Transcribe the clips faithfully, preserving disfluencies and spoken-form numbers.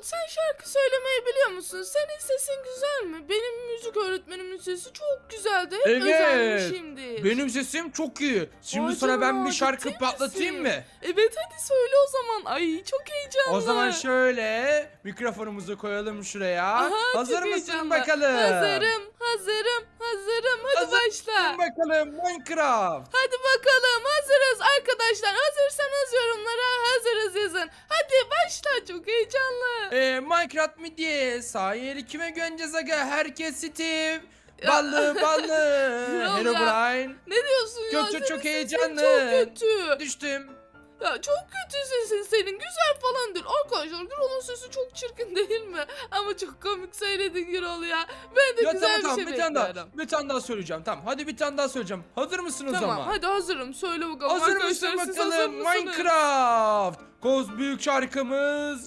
sen şarkı söylemeyi biliyor musun? Senin sesin güzel mi? Benim müzik öğretmenimin sesi çok güzeldi. Hep Evet. özenmişimdir. Benim sesim çok iyi. Şimdi Vay sana ben canına, bir şarkı ciddi patlatayım misin? mı? Evet, hadi söyle o zaman. Ay, çok heyecanlı. O zaman şöyle mikrofonumuzu koyalım şuraya. Aha, Hazır çok mısın heyecanlı. bakalım? Hazırım, hazırım, hazırım. Hadi Hazır başla. mısın bakalım Minecraft? Hadi bakalım, hazırız arkadaşlar. Hazırsanız yorumlara hazırız yazın. Hadi başla, çok heyecanlı. Ee, Minecraft mi diye sahil kime göneceğiz aga? Herkes Steve. Ya. Ballı ballı. Kral Hello ya. Brian. Ne diyorsun ya? Gökçe Senin çok sesin heyecanlı. Çok kötü. Düştüm. Ya çok kötü sesin senin. Güzel falan değil. Arkadaşlar Gürol'un sesi çok çirkin değil mi? Ama çok komik söyledin Gürol ya. Ben de Ya güzel tamam tamam bir şey bir tane daha. bekliyorum. Bir tane daha söyleyeceğim. Tamam hadi bir tane daha söyleyeceğim. Hazır mısın o Tamam, zaman? hadi hazırım. Söyle bakalım Hazır arkadaşlar, mısın siz hazır bakalım mısınız? Minecraft? Koz büyük şarkımız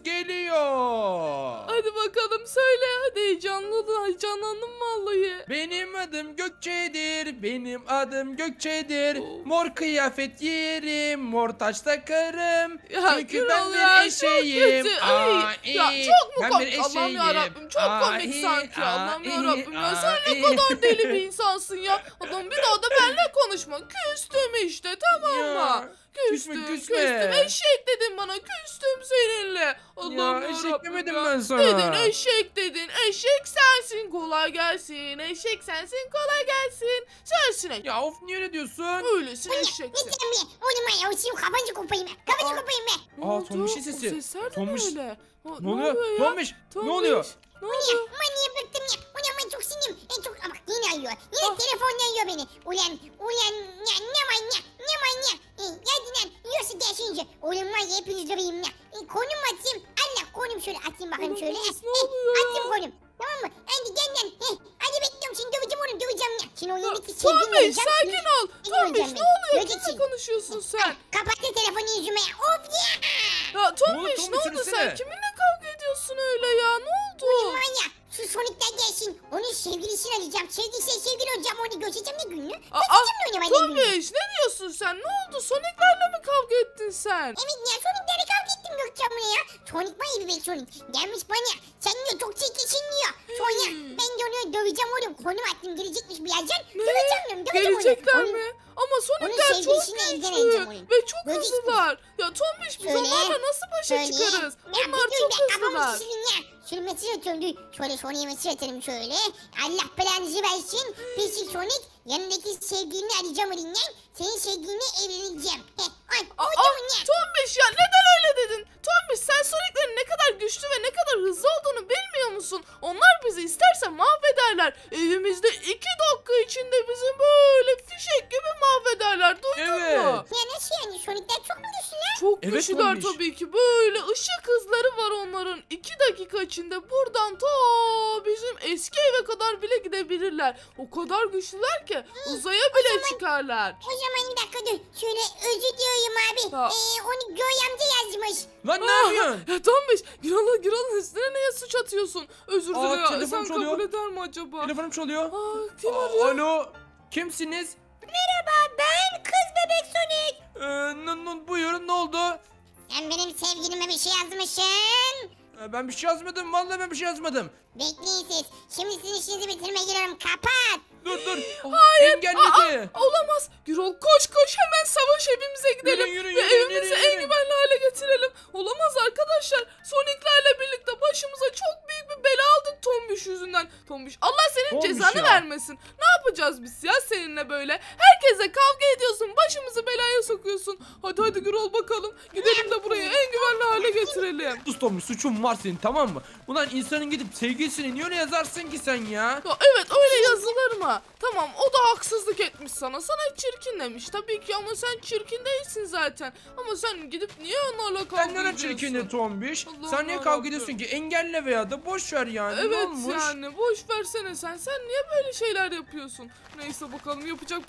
geliyor. Hadi bakalım söyle. Hadi heyecanlı, heyecanlandım vallahi. Benim adım Gökçe'dir, benim adım Gökçe'dir. Oh. Mor kıyafet giyerim, mor taç takarım. Ya Çünkü Gürol ben ya, bir çok eşeğim. kötü. Ay, Aa, ya iyi. çok mu Ben komik? bir Allah'ım eşeğim. yarabbim, çok Aa, komik iyi. sanki. Aa, Allah'ım iyi. yarabbim ya, Aa, sen ne iyi. kadar deli bir insansın ya. Adam bir daha da benimle konuşma. Küstüm işte, tamam mı? Ya, Küstüm, küsme, küsme. küstüm. Eşek dedin bana, küstüm seninle. Allah'ım Ya, eşek yarabbim demedim ya. ben sana. Dedin, eşek dedin. Eşek sensin, kolay gelsin. Eşek sensin, kolay gelsin. Sensin eşek. Ya of niye öyle diyorsun? Öylesin, eşeksin. Lütfen be. Oğlum ben ya. Kafanı kopayım ben. Kafanı Aa. kopayım ben. Ne Aa, oldu? Tombiş'in O sesi. sesler de Tombiş. böyle. Ha, Ne oluyor? ya? Tombiş, ne Tombiş, oluyor? Ne Ulan oluyor? manyağı bıktım ya. Ulan ben çok sinirliyim. En çok bak yine arıyor. Yine Ah. telefonla arıyor beni. Ulan ulan ya ne manyak ne manyak. E, hadi lan yiyorsa gelsince. Oğlum var ya hepiniz arayayım ya. E, konum atayım. Allah konum şöyle atayım bakayım Oğlum, şöyle. nasıl Eh, oluyor eh, ya? Attım konum. Tamam mı? Hadi gel lan. Heh, hadi bekliyorum seni döveceğim oğlum döveceğim ya. Şimdi o yerdeki sevgilini Tombiş, arayacağım. sakin Şimdi- ol. Seni Tombiş, döveceğim ne ben. oluyor? Göreceksin. Kimle konuşuyorsun sen? Kapattı telefonu yüzüme. Of ya. Ya Tombiş, Tombiş, ne oldu söylesene. sen? Kiminle kavga ediyorsun öyle ya? Ne oldu? Var ya şu Sonic'ten gelsin. Onun sevgilisini arayacağım. Sevgilisi sevgili olacağım onu göreceğim ne günlü. Aa, Kaçacağım ne oynamaya ne günlü. Tombiş, ne diyorsun sen? Ne oldu? Sonic'lerle mi kavga ettin sen? Evet ya Sonic'lerle kavga ettim Gökçen buna ya. Sonic var ya bebek Sonic. Gelmiş bana. Sen diyor çok çirkinsin diyor. Sonra Hmm. ben de onu döveceğim oğlum. Konum attım gelecekmiş birazdan. Ne? Döveceğim diyorum döveceğim onu. Gelecekler Onu- mi? Ama Sonic'ler çok sevgilisini elden güçlü alacağım onu. ve çok Göreceksin. hızlılar. Ya Tombiş, biz Şöyle, onlarla nasıl başa Şöyle. çıkarız? Ya Onlar bir dur çok ben kafamı hızlılar. şişirin ya. Şöyle mesaj atıyorum dur. Şöyle Sonic'e mesaj atarım şöyle. Allah belanızı versin. Peki Sonic yanındaki sevgilini arayacağım elinden. Senin sevgiline evleneceğim. Heh, ay, Aa, oldu mu ne? Tombiş ya, neden öyle dedin? Tombiş, sen Sonic'lerin ne kadar güçlü ve ne kadar hızlı olduğunu bilmiyor musun? Onlar bizi isterse mahvederler. Evimizde iki dakika içinde bizi böyle fişek gibi mahvederler. Duydun Evet. mu? Ya nasıl yani Sonic'ler çok mu güçlü lan? Çok Evet, güçlüler Tombiş. tabii ki. Böyle ışık hızları var onların. İki dakika içinde buradan ta bizim eski eve kadar bile gidebilirler. O kadar güçlüler ki uzaya bile çıkarlar. O zaman bir dakika dur. Şöyle özür diliyorum abi. Ha. Ee, onu Göğe amca yazmış. Lan ne Ah, yapıyorsun? Ya Tombiş, Gürol'a Gürol'un üstüne neye suç atıyorsun? Özür Aa, dilerim ya. telefon Sen çalıyor. kabul eder mi acaba? Telefonum çalıyor. Aa, kim Aa, arıyor? alo. Kimsiniz? Merhaba ben kız bebek Sonic. Ee, n- n- buyurun ne oldu? Sen benim sevgilime bir şey yazmışsın. Ee, ben bir şey yazmadım. Vallahi ben bir şey yazmadım. Bekleyin siz. Şimdi sizin işinizi bitirmeye giriyorum. Kapat. Dur dur. Aa, Hayır. Engelledi. Aa, olamaz. Gürol, koş koş, hemen savaş evimize gidelim. Yürü, yürü, ve yürü, evimizi yürü, en yürü. güvenli hale getirelim. Olamaz arkadaşlar. Sonic'lerle birlikte başımıza çok büyük bir bela aldık Tombiş yüzünden. Tombiş, Allah senin Tombiş cezanı ya. vermesin. Ne yapacağız biz ya seninle böyle? Herkese kavga ediyorsun. Başımızı belaya sokuyorsun. Hadi hadi Gürol bakalım. Gidelim de burayı en güvenli hale getirelim. Sus Tommy, suçun var senin, tamam mı? Ulan insanın gidip sevgilisini niye öyle yazarsın ki sen ya? Ya evet, öyle yazılır mı? Tamam, o da haksızlık etmiş sana. Sana çirkin demiş tabii ki, ama sen çirkin değilsin zaten. Ama sen gidip niye onlarla kavga Sen neden ediyorsun? çirkinli Tombiş? Allah'ım Sen niye yarabbim. kavga ediyorsun ki? Engelle veya da boş ver yani. Ne Evet olmuş? yani boş versene sen. Sen niye böyle şeyler yapıyorsun? Neyse bakalım, yapacak bir şey Tamam yok bir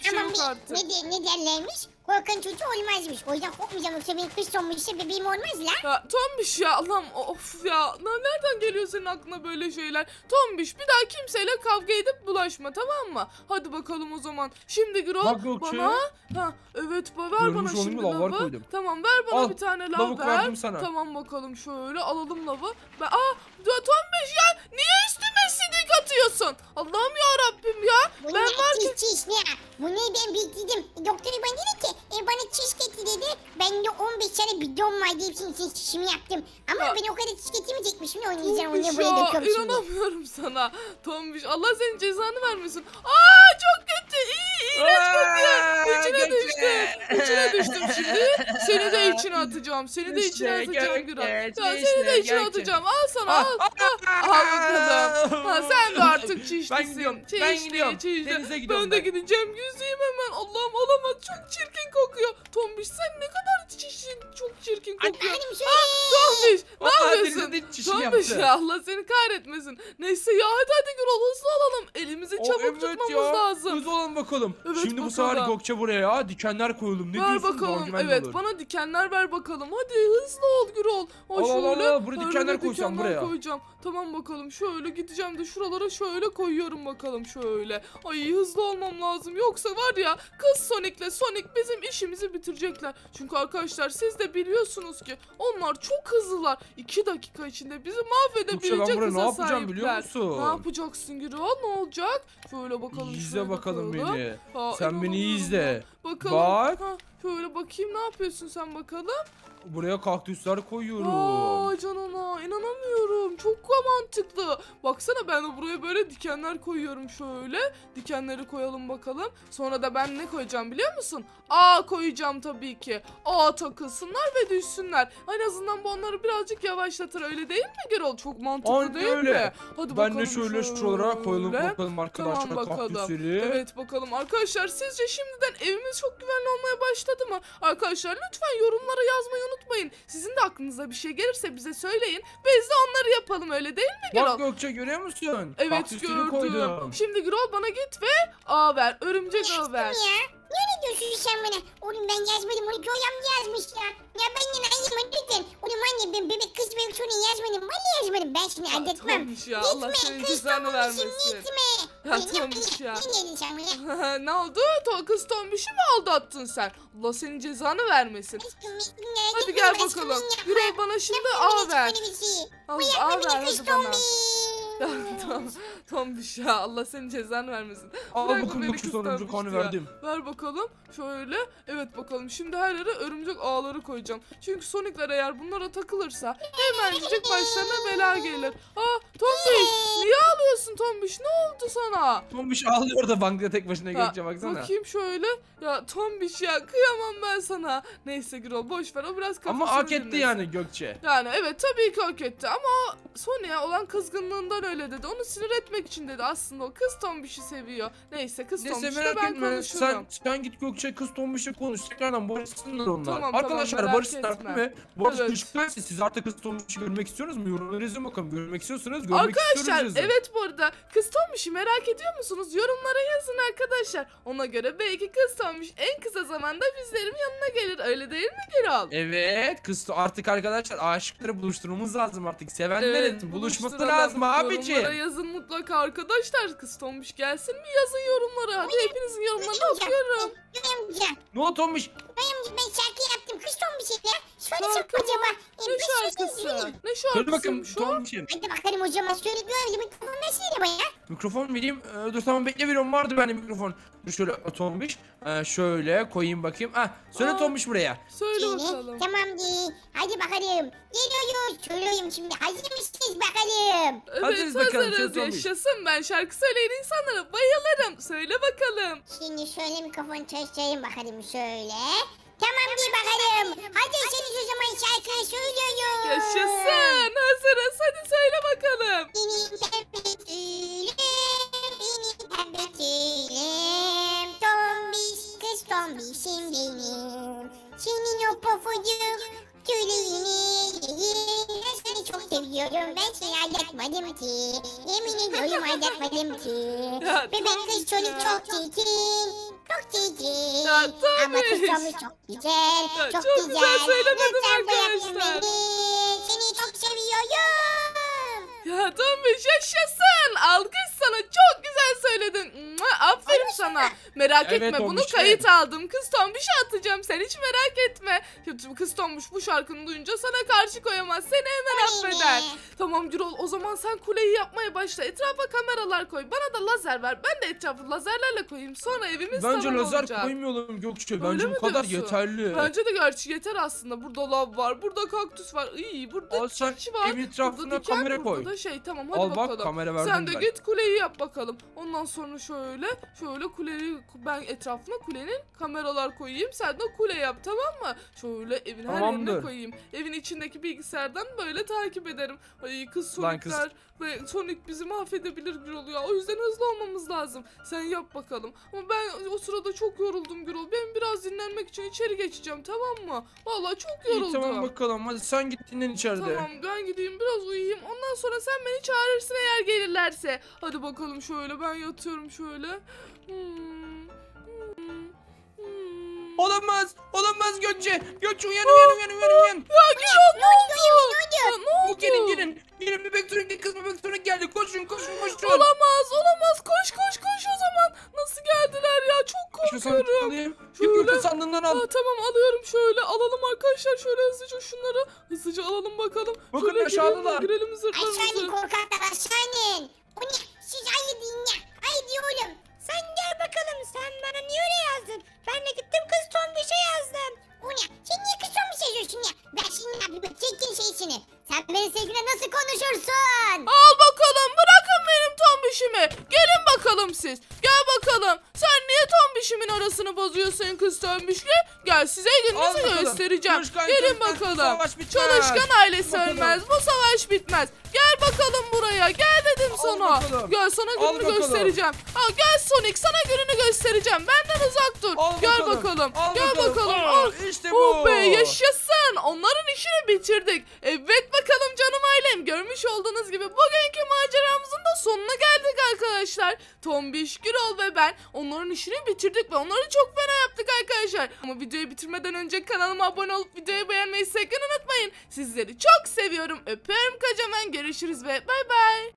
artık. Ne, de, ne derlermiş? Korkan çocuğu olmazmış. O yüzden korkmayacağım. Yoksa benim kız olmuşsa bebeğim olmaz la. Ya Tombiş ya Allah'ım of ya. Na- Nereden geliyor senin aklına böyle şeyler? Tombiş bir daha kimseyle kavga edip bulaşma tamam mı? Hadi bakalım o zaman. Şimdi Gürol Bak Gökçe. bana. Ha evet ba- ver Görmüş bana olduğun şimdi gibi lavlar lavı. koydum. Tamam ver bana Al, bir tane lav lavuk ver. verdim sana. Tamam bakalım şöyle alalım lavı. Ben, aa Tombiş ya niye üstüme sidik atıyorsun? Allah'ım ya Rabbim ya. Bu Ben ne var ki çiş çiş ne? Bu ne ben bekledim. Doktor bana dedi ki e, bana çiş getir dedi. Ben de on beş tane bidon var deyip şimdi çişimi yaptım. Ama Ya. ben o kadar çiş getirmeyecekmişim. Ne oynayacağım onu Tombiş buraya ya döküyorum şimdi. inanamıyorum sana. Tombiş Allah senin cezanı vermesin. Aa çok kötü. İyi iğrenç kokuyor. Aa, İçine Gökçe. düştüm. İçine düştüm şimdi. Seni de içine atacağım. Seni de içine Gökçe, atacağım Gürol. Ya Gökçe, seni de Gökçe, içine Gökçe. atacağım. Al sana al. Al, al bakalım. Ha, sen de artık çişlisin. Ben gidiyorum, Çişli, ben gidiyorum. çişli. Denize gidiyorum Ben de ben. gideceğim. Yüzeyim hemen. Allah'ım olamaz. Çok çirkin kokuyor. Tombiş sen ne kadar çişin çok çirkin kokuyor. Benim şöyle. Tombiş ne Aa, yapıyorsun? denize de çişi Tombiş yaptı. ya Allah seni kahretmesin. Neyse ya hadi hadi Gürol hızlı olalım. Elimizi O, çabuk evet tutmamız ya. lazım. Hızlı olalım bakalım. Evet, Şimdi bu sefer bakalım. Gökçe buraya ya dikenler koyalım. Ne Ver diyorsun? Daha bakalım. güvenli Evet olur. bana dikenler ver bakalım. Hadi hızlı ol Gürol. Ay, Al, al, al, şöyle, al. Buraya her dikenler yere koysam dikenler buraya. koyacağım. Tamam bakalım şöyle gideceğim de şuralara şöyle koyuyorum bakalım şöyle. Ay hızlı olmam lazım. Yoksa var ya kız Sonic'le Sonic bizim işimizi bitirecekler. Çünkü arkadaşlar siz de biliyorsunuz ki onlar çok hızlılar. iki dakika içinde bizi Gökçe, mahvedebilecek ben buraya hıza ne yapacağım sahipler. biliyor musun? Ne yapacaksın Gürol? Ne olacak? Şöyle bakalım. İyi izle şöyle bakalım beni. Aa, Sen beni iyi inanamıyorum izle. ya. Bakalım. Bak. Ha, şöyle bakayım ne yapıyorsun sen bakalım. Buraya kaktüsler koyuyorum. Aa canına inanamıyorum. Çok mantıklı. Baksana ben de buraya böyle dikenler koyuyorum şöyle. Dikenleri koyalım bakalım. Sonra da ben ne koyacağım biliyor musun? A koyacağım tabii ki. A takılsınlar ve düşsünler. En azından bu onları birazcık yavaşlatır öyle değil mi Gürol? Çok mantıklı Aynen değil öyle. mi? Hadi Ben bakalım de şöyle şuralara koyalım şöyle. bakalım arkadaşlar Tamam bakalım. kaktüsleri. Evet bakalım arkadaşlar sizce şimdiden evimiz çok güvenli olmaya başladı mı? Arkadaşlar lütfen yorumlara yazmayı unutmayın. Sizin de aklınıza bir şey gelirse bize söyleyin. Biz de onları yapalım öyle değil mi Gürol? Bak Gökçe görüyor musun? Evet Kaktüsleri gördüm. koydum. Şimdi Gürol bana git ve ağ ver. Örümcek ağ ver. Ya. Ne öyle diyorsun sen bana? Oğlum ben yazmadım. Onu köy amca yazmış ya. Ya ben yine yazmadım lütfen. Oğlum anne ben bebek kız bebek sonra yazmadım. Valla yazmadım. Ben şimdi Ya, adetmem. Tombiş ya, Allah senin cezanı vermesin. Gitme. Ya, Ay, ne- Tombiş ya. Ne dedin sen bana? Ne oldu? To kız Tombiş'i mi aldattın sen? Allah senin cezanı vermesin. Aşkım, aşkım, Hadi aşkım, gel aşkım, bakalım. yapma. Gürol bana şimdi Yapma ağ hiç ver. böyle bir şey. Al, Bu ağ yapma ver beni kız hadi bana. Tombiş. Ya Tom, Tombiş ya Allah senin cezanı vermesin. Al Bırak bu bakalım beni Gökçe kız sana örümcek Tombiş ağını ya. verdim. Ver bakalım. Şöyle. Evet bakalım. Şimdi her yere örümcek ağları koyacağım. Çünkü Sonic'ler eğer bunlara takılırsa hemencik başlarına bela gelir. Aa Tombiş niye ağlıyorsun Tombiş? Ne oldu sana? Tombiş ağlıyor da bankta tek başına Ya, Gökçe baksana. Bakayım şöyle. Ya Tombiş ya kıyamam ben sana. Neyse Gürol boş ver o biraz kafasını Ama hak etti dinlesin. yani Gökçe. Yani evet tabii ki hak etti ama Sony'e olan kızgınlığından öyle dedi. Onu sinir etmek için dedi aslında o kız Tombiş'i seviyor. Neyse kız Neyse Tombiş'le merak ben etme. konuşurum. Sen, sen git Gökçe kız Tombiş'le konuş. Tekrardan barışsınlar onlar. Tamam, tamam, Arkadaşlar merak barışsınlar etme. değil mi? Bu arada Evet. çocuklar siz artık kız Tombiş'i görmek istiyorsunuz mu? Yorumları yazın bakalım. Görmek istiyorsanız görmek Arkadaşlar istiyoruz yazın. evet bu arada kız Tombiş'i merak ediyor musunuz? Yorumlara yazın arkadaşlar. Ona göre belki kız Tombiş en kısa zamanda bizlerin yanına gelir. Öyle değil mi Gürol? Evet kız artık arkadaşlar aşıkları buluşturmamız lazım artık. Sevenlerin buluşması buluşturalım. lazım abici. Yorumlara yazın mutlaka arkadaşlar. Kız Tombiş gelsin mi? Yazın yorumlara. Hadi hepinizin yorumlarını Duyunca- okuyorum. Duyunca. Ne oldu Tombiş? Duyunca ben şarkı yaptım. Kız Tombiş'e ya. Söylesem Şarkı mı? acaba. Ne E, bir şey şarkısı? söyleyeyim. Ne Söyle bakayım şarkısıymış o? Tombiş'im. Hadi bakalım hocam. Söyle gördüm. Mikrofon versene bana. Mikrofon vereyim. Ee, dur tamam bekle veriyorum. Vardı bende mikrofon. Dur şöyle Tombiş. Ee, şöyle koyayım bakayım. Ah söyle Aa. Tombiş buraya. Söyle Yine. bakalım. Tamamdır. Hadi bakalım. Geliyoruz. Söylüyorum şimdi. Hazır mısınız bakalım? Evet Hadi bakalım, hazırız. söz Tombiş. Yaşasın ben şarkı söyleyen insanlara bayılırım. Söyle bakalım. Şimdi şöyle mikrofon çalıştırayım bakalım şöyle. Tamam diye bakalım. Hazırsanız o zaman şarkıyı söylüyorum. Yaşasın. Hazırız. Hadi söyle bakalım. Benim pembe tüylüm, benim pembe tüylüm. Tombiş, kız tombişim benim. Senin o pofuduk tüylerini yiyeyim. Ben seni çok seviyorum. Ben seni aldatmadım ki. Yemin ediyorum aldatmadım ki. Ya, Bebek kız Tombiş çocuk ya. çok çirkin. çok cici. Ya, tabii. Ama kız Tombiş çok güzel. Ya, çok, çok güzel söylemedim Lütfen bırakın arkadaşlar. beni. Seni çok seviyorum. Ya Tombiş yaşasın. Alkış sana, çok güzel söyledin. Mua, aferin Alkış sana. sana. Merak Evet, etme, bunu Tombiş, kayıt evet. aldım. Kız Tombiş'e atacağım, sen hiç merak etme. Kız Tombiş bu şarkını duyunca sana karşı koyamaz. Seni hemen Oley be. affeder. Tamam Gürol, o zaman sen kuleyi yapmaya başla. Etrafa kameralar koy. Bana da lazer ver. Ben de etrafı lazerlerle koyayım. Sonra evimiz Bence tamam lazer olacak. koymayalım Gökçe. Öyle Bence mi bu kadar diyorsun? yeterli. Bence de gerçi yeter aslında. Burada lav var, burada kaktüs var. İyi, burada Al sen çiçi var. evin etrafına burada diken, kamera burada koy. da şey, tamam hadi Al bak, bakalım. kamera verdim Sen de ben. git kuleyi yap bakalım. Ondan sonra şöyle, şöyle kuleyi, ben etrafına kulenin kameralar koyayım. Sen de kule yap, tamam mı? Şöyle evin her yerine Tamamdır. koyayım. Evin içindeki bilgisayardan böyle takip ederim. Ay kız Lan kız. Sonic'ler ve Sonic bizi mahvedebilir Gürol ya. O yüzden hızlı olmamız lazım. Sen yap bakalım. Ama ben o sırada çok yoruldum Gürol. Ben biraz dinlenmek için içeri geçeceğim, tamam mı? Vallahi çok İyi yoruldum. tamam bakalım. Hadi sen git dinlen içeride. Tamam, ben gideyim biraz uyuyayım. Ondan sonra sen beni çağırırsın eğer gelirlerse. Hadi bakalım, şöyle ben yatıyorum şöyle. Hmm, hmm, hmm. Olamaz. Olamaz Gökçe. Gökçe uyan uyan uyan uyan uyan. Ya Gürol, ne oldu? Ne oldu? Ya, ne oldu? Gelin gelin. Gelin bebek Sonic kız bebek Sonic geldi. Koşun koşun koşun. Olamaz, olamaz. Koş koş koş o zaman. Nasıl geldiler ya? Çok Şu sandığı korkuyorum. alayım. Şöyle. Gökçe sandığından al. Aa, tamam alıyorum şöyle. Alalım arkadaşlar şöyle hızlıca şunları. Hızlıca alalım bakalım. Bakın şöyle aşağıdalar. girelim, girelim Aşağı inin zırhlarımızı. korkaklar aşağı inin. O ne? Siz haydi dinle. Haydi oğlum. Sen gel bakalım. Sen bana niye öyle yazdın? Ben de gittim kız Tombiş'e yazdım. O ne? Sen niye kız Tombiş'e yazıyorsun ya? Ben şimdi ne yapayım? Çekin şeysini. Sen benim sevgilimle nasıl konuşursun? Al bakalım, bırakın benim tombişimi. Gelin bakalım siz. Gel bakalım. Sen niye tombişimin arasını bozuyorsun kız tombişle? Gel size Al gününüzü bakalım. göstereceğim. Çalışkan Gelin çocuklar, bakalım. savaş bitmez. Çalışkan ailesi Bakalım. ölmez. Bu savaş bitmez. Gel bakalım buraya. Gel dedim Al sana. bakalım. Gel sana Al gününü bakalım. göstereceğim. Al gel Sonic, sana gününü göstereceğim. Benden uzak dur. Al Gel bakalım. bakalım. Al Gel bakalım. bakalım. Aa, Al. işte Oh bu. be, yaşasın. Onların işini bitirdik. Evet bakalım canım ailem. Görmüş olduğunuz gibi bugünkü maceramızın da sonuna geldik arkadaşlar. Tombiş, Gürol ve ben onların işini bitirdik ve onları çok fena yaptık arkadaşlar. Ama videoyu bitirmeden önce kanalıma abone olup videoyu beğenmeyi sakın unutmayın. Sizleri çok seviyorum. Öpüyorum kocaman. Görüşürüz ve bay bay.